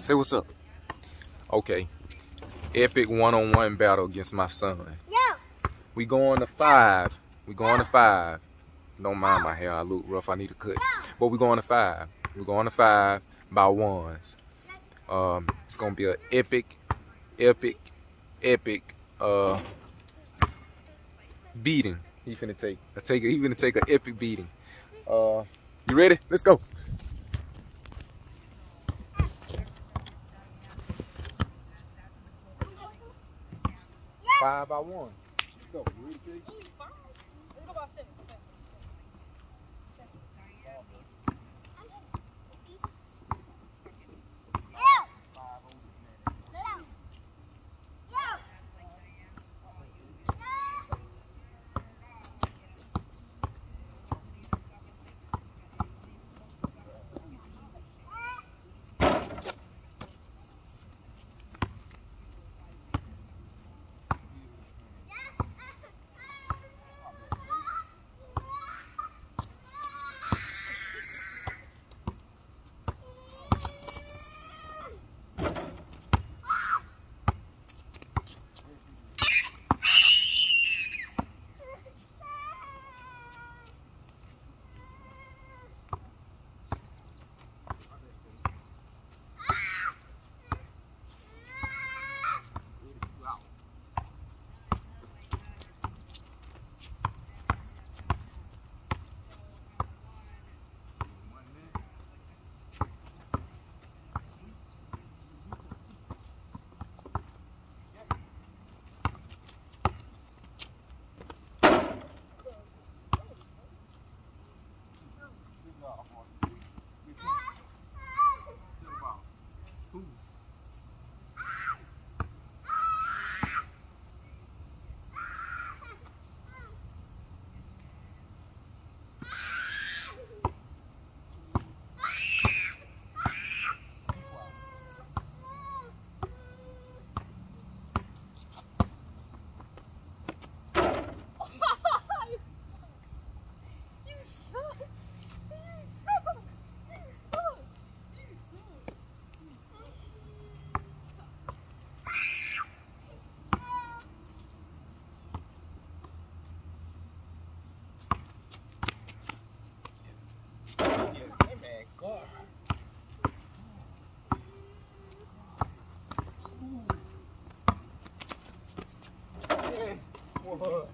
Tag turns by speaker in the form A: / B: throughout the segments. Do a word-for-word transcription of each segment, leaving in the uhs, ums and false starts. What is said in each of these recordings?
A: Say what's up. Okay. Epic one-on-one battle against my son.
B: Yeah.
A: We going to five. We going to five. Don't mind my hair. I look rough. I need a cut. But we going to five. We going to five by ones. Um, it's gonna be an epic, epic, epic uh beating. He finna take. I take it. He finna take an epic beating. Uh, you ready? Let's go. Five by one. Let's go. You ready, Kid?
B: Let's go about seven.
A: Whoa.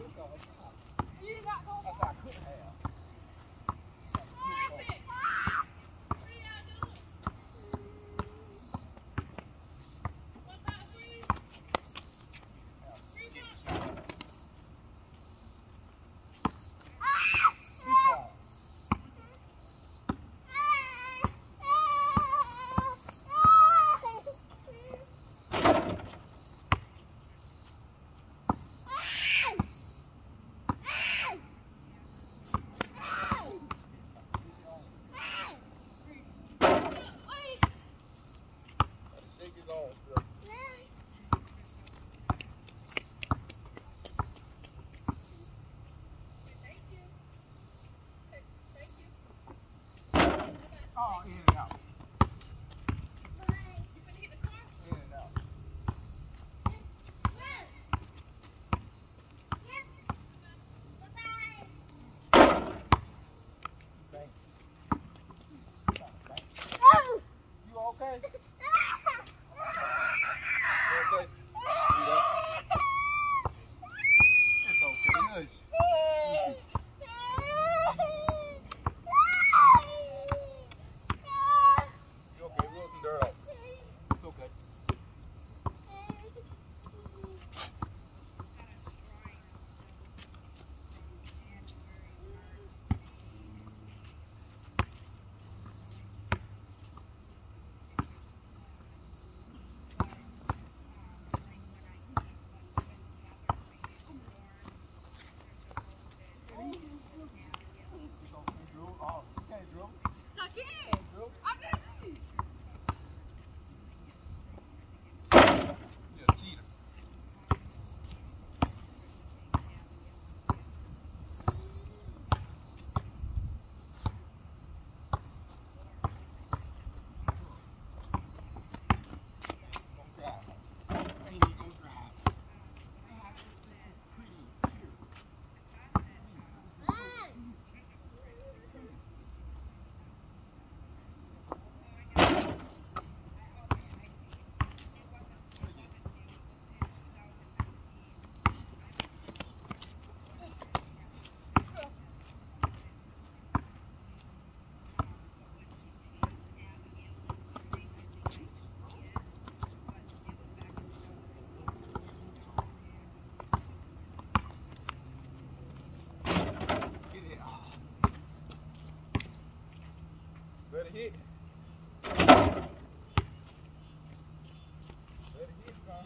A: Oh, in and out.
B: You finna hit the car?
A: In and out. Thank you.
B: Oh!
A: You okay? You okay? It's okay. Hush. Easy. You okay? Roll some dirt off. It's okay. Let it hit. Let it hit, son.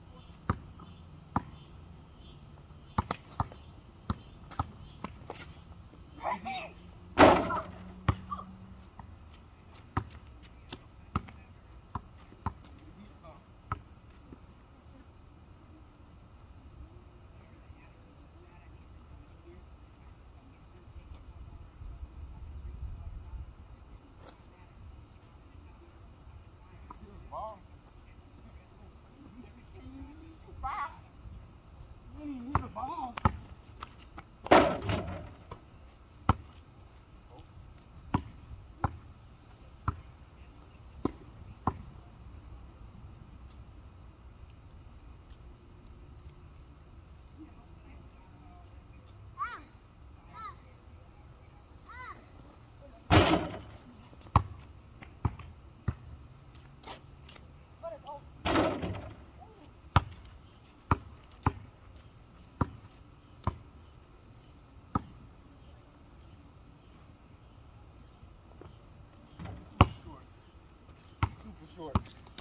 A: Short.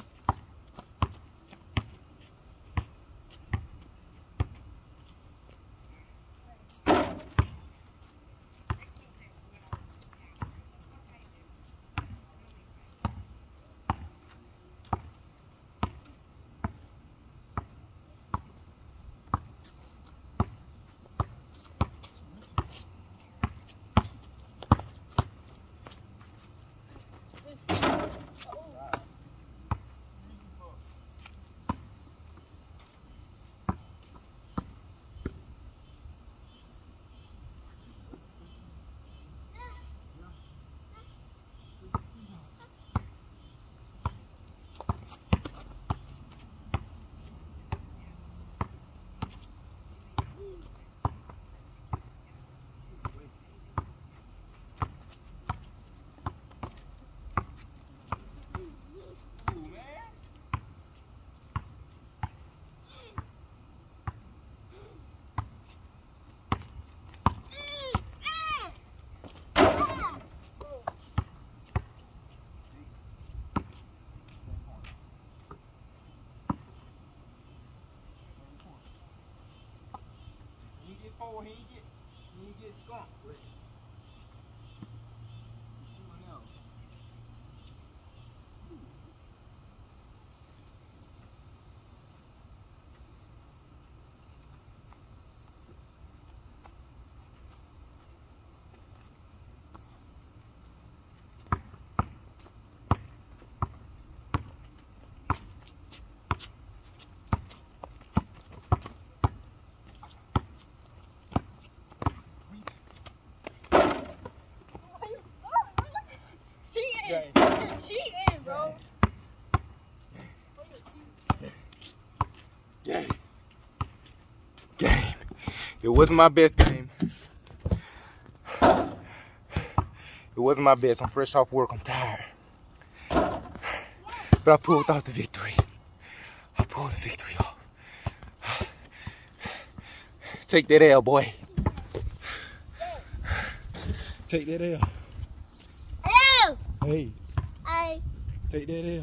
A: He ain't get, he ain't get skunked.
B: Cheating. You're cheating, bro.
A: Game. Game. It wasn't my best game. It wasn't my best. I'm fresh off work. I'm tired. But I pulled off the victory. I pulled the victory off. Take that L, boy. Take that L. Hey.
B: I.
A: Take that L.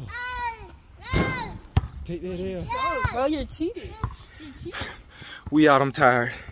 B: I.
A: Take that L.
B: Bro, you're cheating. You're cheating.
A: We out. I'm tired.